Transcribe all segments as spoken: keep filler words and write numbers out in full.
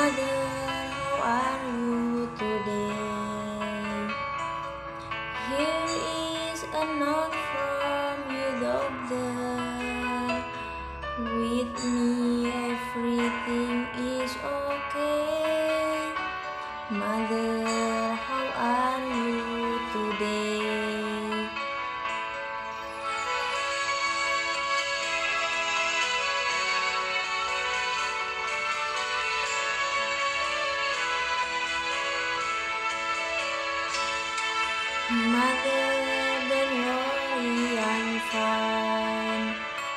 Mother, how are you today? Here is a note from your doctor. With me everything is okay. Mother, how are you today? Mother, don't worry, I'm fine.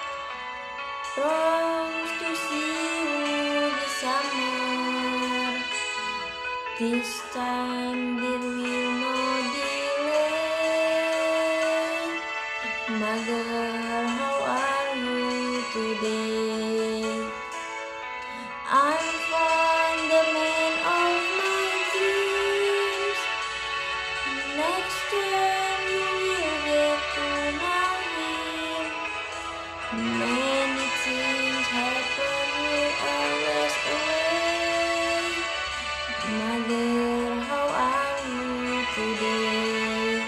Promise to see you this summer. This time there will no delay. Mother, how are you today? I'm fine, the man of my dreams. Next time you will get to know him. Many things happen, will always away. Mother, how are you today?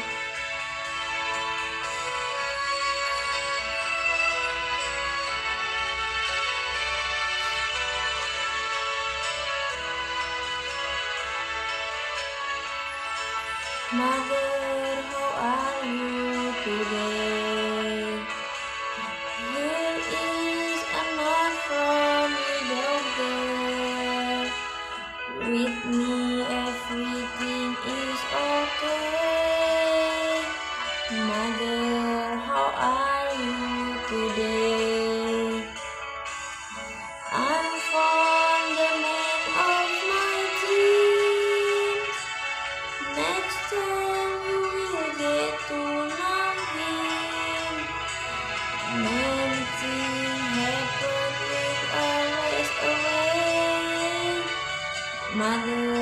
Mother, how are you today? Here is a note from your doctor. With me everything is okay. Mother, how are you today? I'm from the man of my dreams. Next time you will get to know him. Many things happen, will always away. Mother,